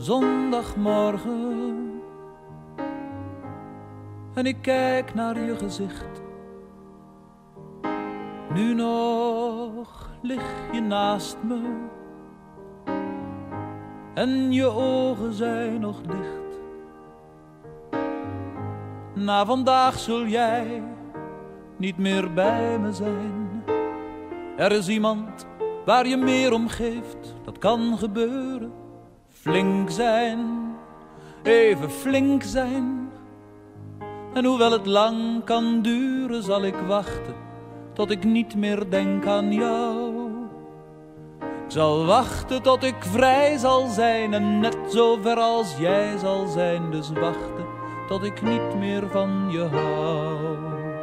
zondagmorgen en ik kijk naar je gezicht. Nu nog lig je naast me en je ogen zijn nog dicht. Na vandaag zul jij niet meer bij me zijn. Er is iemand waar je meer om geeft, dat kan gebeuren. Flink zijn, even flink zijn. En hoewel het lang kan duren, zal ik wachten tot ik niet meer denk aan jou. Ik zal wachten tot ik vrij zal zijn en net zo ver als jij zal zijn. Dus wachten tot ik niet meer van je hou.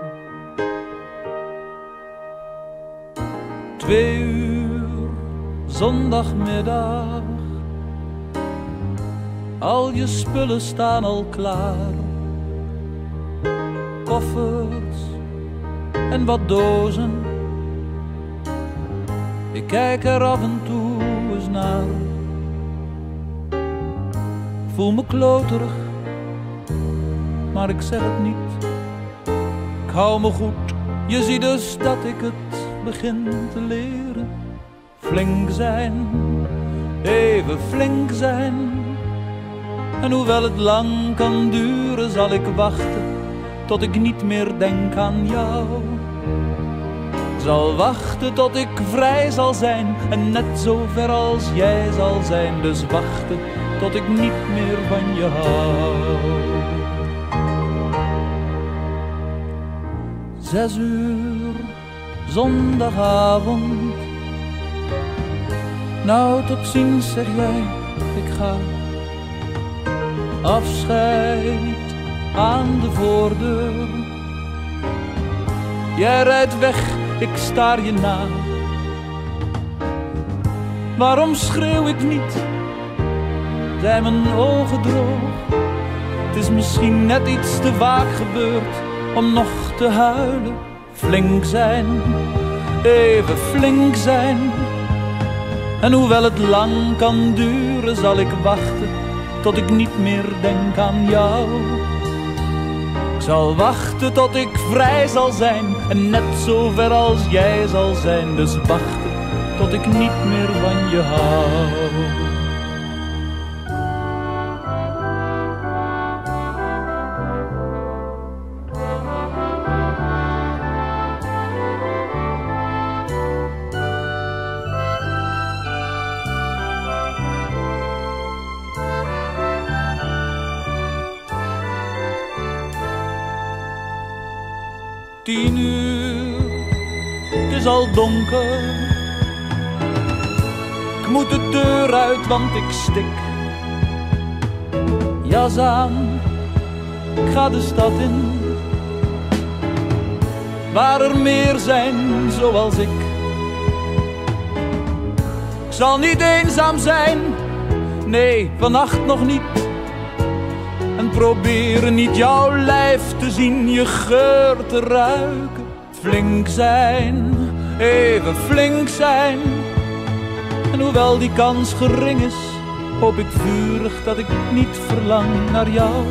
2 uur, zondagmiddag. Al je spullen staan al klaar. Koffers en wat dozen. Ik kijk er af en toe eens naar. Voel me kloterig, maar ik zeg het niet. Ik hou me goed, je ziet dus dat ik het begin te leren. Flink zijn, even flink zijn. En hoewel het lang kan duren, zal ik wachten tot ik niet meer denk aan jou. Ik zal wachten tot ik vrij zal zijn en net zo ver als jij zal zijn. Dus wachten tot ik niet meer van je hou. 6 uur, zondagavond. Nou, tot ziens, zeg jij, ik ga. Afscheid aan de voordeur. Jij rijdt weg, ik staar je na. Waarom schreeuw ik niet? Zijn mijn ogen droog? Het is misschien net iets te vaak gebeurd om nog te huilen. Flink zijn, even flink zijn. En hoewel het lang kan duren, zal ik wachten tot ik niet meer denk aan jou. Ik zal wachten tot ik vrij zal zijn en net zo ver als jij zal zijn. Dus wachten tot ik niet meer van je hou. Tien uur, het is al donker. Ik moet de deur uit, want ik stik. Jas aan, ik ga de stad in. Waar er meer zijn zoals ik. Ik zal niet eenzaam zijn, nee, vannacht nog niet. En proberen niet jouw lijf te zien, je geur te ruiken. Flink zijn, even flink zijn. En hoewel die kans gering is, hoop ik vurig dat ik niet verlang naar jou.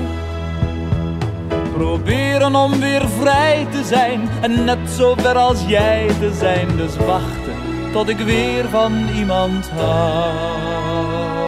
Proberen om weer vrij te zijn en net zo ver als jij te zijn. Dus wachten tot ik weer van iemand hou.